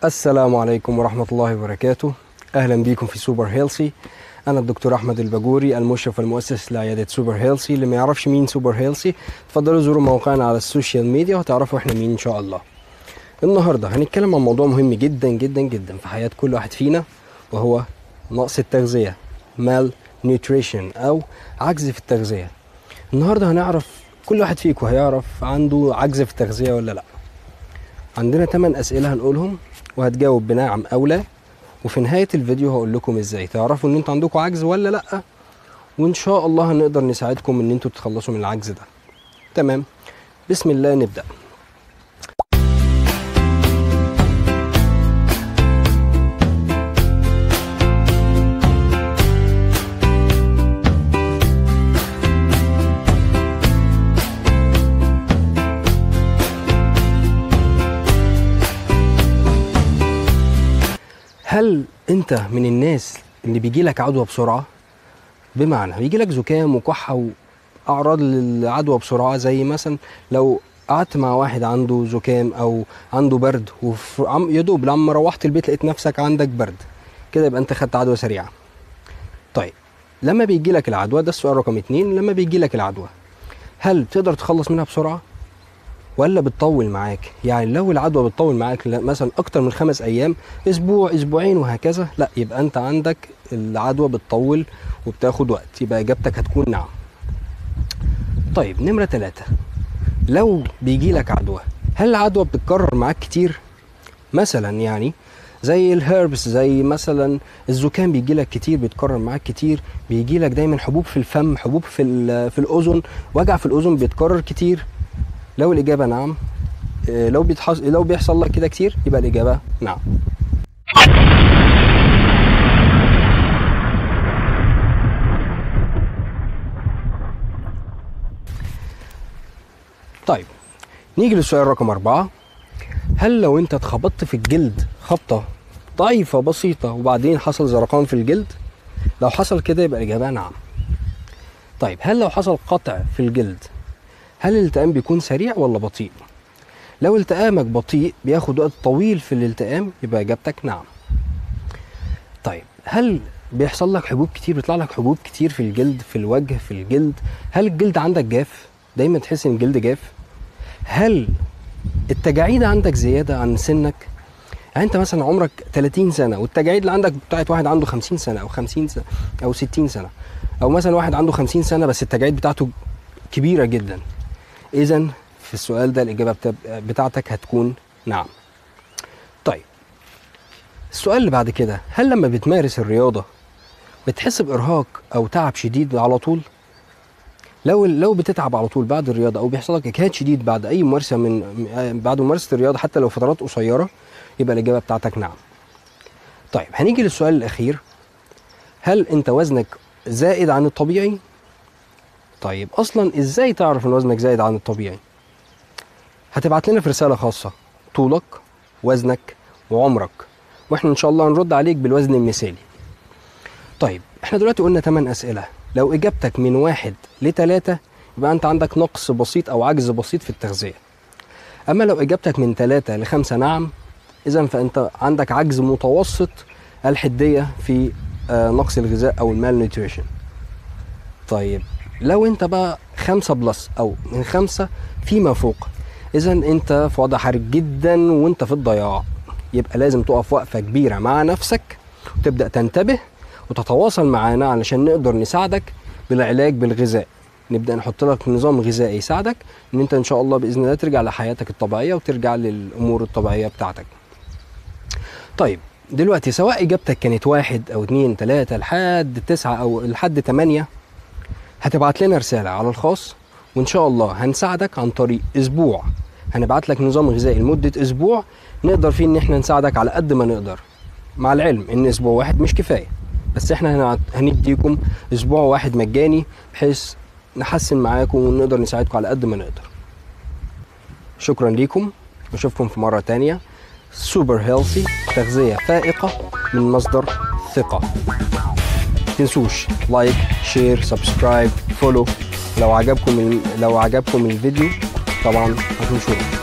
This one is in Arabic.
السلام عليكم ورحمة الله وبركاته. أهلا بيكم في سوبر هيلثي. أنا الدكتور أحمد الباجوري، المشرف المؤسس لعيادة سوبر هيلثي. اللي ما يعرفش مين سوبر هيلثي تفضلوا زوروا موقعنا على السوشيال ميديا وهتعرفوا احنا مين إن شاء الله. النهاردة هنتكلم عن موضوع مهم جدا جدا جدا في حياة كل واحد فينا، وهو نقص التغذية، مال نيوتريشن أو عجز في التغذية. النهاردة هنعرف كل واحد فيكم هيعرف عنده عجز في التغذية ولا لأ. عندنا 8 أسئلة هنقولهم وهتجاوب بنعم أو لا، وفي نهاية الفيديو هقول لكم ازاي تعرفوا ان انتوا عندكم عجز ولا لا، وان شاء الله هنقدر نساعدكم ان انتوا تتخلصوا من العجز ده. تمام، بسم الله نبدأ. هل انت من الناس اللي بيجيلك عدوى بسرعة؟ بمعنى بيجيلك زكام وكحة واعراض للعدوى بسرعة، زي مثلا لو قعدت مع واحد عنده زكام او عنده برد يدوب لما روحت البيت لقيت نفسك عندك برد، كده يبقى انت خدت عدوى سريعة. طيب لما بيجيلك العدوى، ده السؤال رقم 2، لما بيجيلك العدوى هل بتقدر تخلص منها بسرعة ولا بتطول معاك؟ يعني لو العدوى بتطول معاك مثلا اكتر من 5 ايام، اسبوع، اسبوعين وهكذا، لا يبقى انت عندك العدوى بتطول وبتاخد وقت، يبقى اجابتك هتكون نعم. طيب نمرة 3، لو بيجي لك عدوى هل العدوى بتتكرر معاك كتير؟ مثلا يعني زي الهيربس، زي مثلا الزكام بيجي لك كتير، بيتكرر معاك كتير، بيجي لك دايما حبوب في الفم، حبوب في الاذن، وجع في الاذن بيتكرر كتير. لو الإجابة نعم، لو بيحصل لك كده كتير يبقى الإجابة نعم. طيب نيجي للسؤال رقم 4، هل لو انت اتخبطت في الجلد خبطة ضعيفة بسيطة وبعدين حصل زرقان في الجلد؟ لو حصل كده يبقى الإجابة نعم. طيب هل لو حصل قطع في الجلد هل الالتئام بيكون سريع ولا بطيء؟ لو التئامك بطيء بياخد وقت طويل في الالتئام يبقى اجابتك نعم. طيب هل بيحصل لك حبوب كتير، بيطلع لك حبوب كتير في الجلد، في الوجه، في الجلد؟ هل الجلد عندك جاف، دايما تحس ان الجلد جاف؟ هل التجاعيد عندك زيادة عن سنك؟ يعني انت مثلا عمرك 30 سنة والتجاعيد اللي عندك بتاعت واحد عنده 50 سنة او 50 سنة او 60 سنة، او مثلا واحد عنده 50 سنة بس التجاعيد بتاعته كبيرة جدا. اذا في السؤال ده الإجابة بتاعتك هتكون نعم. طيب السؤال اللي بعد كده، هل لما بتمارس الرياضة بتحس بإرهاق أو تعب شديد على طول؟ لو بتتعب على طول بعد الرياضة أو بيحصل لك إجهاد شديد بعد أي ممارسة بعد ممارسة الرياضة حتى لو فترات قصيرة، يبقى الإجابة بتاعتك نعم. طيب هنيجي للسؤال الأخير، هل أنت وزنك زائد عن الطبيعي؟ طيب أصلا إزاي تعرف إن وزنك زائد عن الطبيعي؟ هتبعت لنا في رسالة خاصة طولك، وزنك، وعمرك، واحنا ان شاء الله هنرد عليك بالوزن المثالي. طيب احنا دلوقتي قلنا 8 اسئلة، لو اجابتك من 1 ل 3 يبقى انت عندك نقص بسيط او عجز بسيط في التغذية. اما لو اجابتك من 3 ل 5 نعم، اذا فانت عندك عجز متوسط الحدية في نقص الغذاء او المال نيوتريشن. طيب لو انت بقى 5 بلس او من 5 فيما فوق، إذا أنت في وضع حرج جدا وأنت في الضياع، يبقى لازم تقف وقفة كبيرة مع نفسك وتبدأ تنتبه وتتواصل معانا علشان نقدر نساعدك بالعلاج بالغذاء. نبدأ نحط لك نظام غذائي يساعدك إن أنت إن شاء الله بإذن الله ترجع لحياتك الطبيعية وترجع للأمور الطبيعية بتاعتك. طيب دلوقتي سواء إجابتك كانت 1 أو 2 3 لحد 9 أو لحد 8، هتبعت لنا رسالة على الخاص وإن شاء الله هنساعدك عن طريق أسبوع. هنبعت لك نظام غذائي لمدة أسبوع نقدر فيه إن إحنا نساعدك على قد ما نقدر، مع العلم إن أسبوع واحد مش كفاية، بس إحنا هنديكم أسبوع واحد مجاني بحيث نحسن معاكم ونقدر نساعدكم على قد ما نقدر. شكرا ليكم، نشوفكم في مرة تانية. سوبر هيلثي، تغذية فائقة من مصدر ثقة. تنسوش لايك، شير، سبسكرايب، فولو. لو عجبكم الفيديو طبعا هتنشروه.